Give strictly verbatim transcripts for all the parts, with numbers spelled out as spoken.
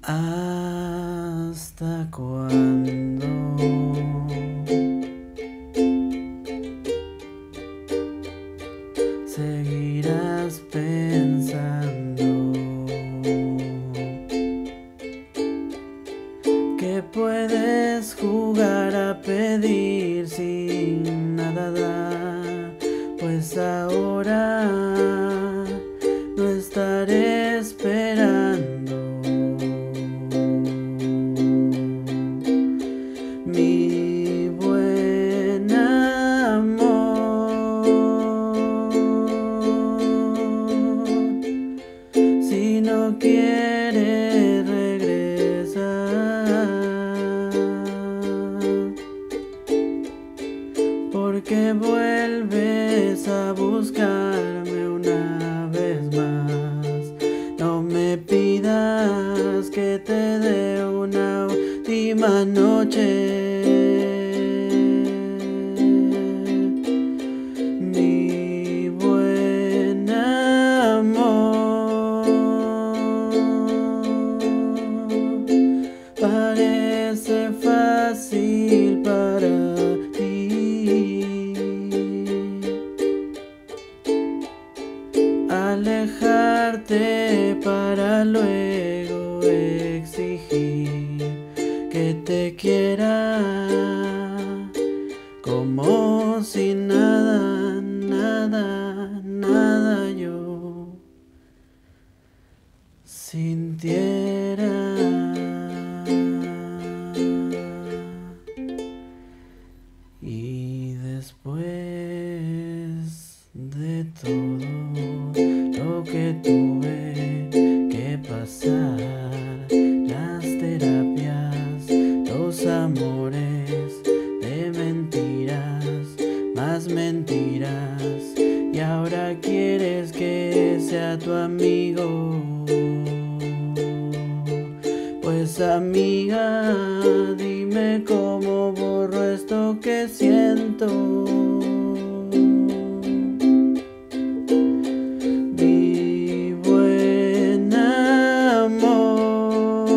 ¿Hasta cuándo seguirás pensando que puedes jugar a pedir sin nada dar? Pues ahora no estaré esperando. Mi buen amor, si no quieres regresar, porque vuelves a buscarme una vez más. No me pidas que te dé una última noche. Mi buen amor, parece fácil para ti alejarte para luego exigir que te quiera como si nada, nada, nada yo sintiera. Y después de todo lo que tuve que pasar, las terapias, los amores de mentiras, más mentiras, y ahora quieres que sea tu amigo. Pues amiga, dime cómo borro esto que siento. Mi buen amor,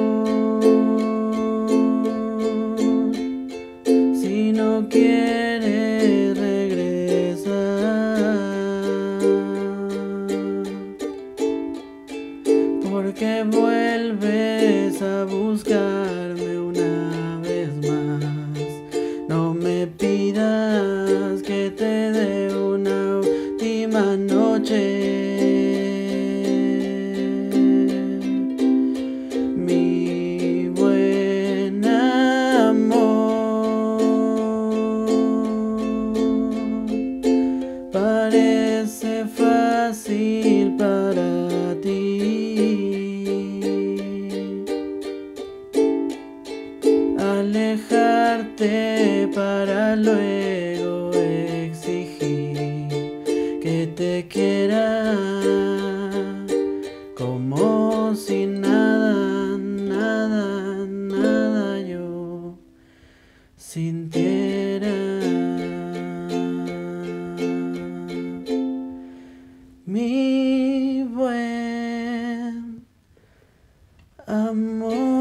si no quieres regresar, porque vuelves a buscarme una vez más. No me pidas que te dé una última noche. Mi buen amor, parece fácil para ti alejarte para luego exigir que te quiera como si nada, nada, nada yo sintiera. Mi buen amor.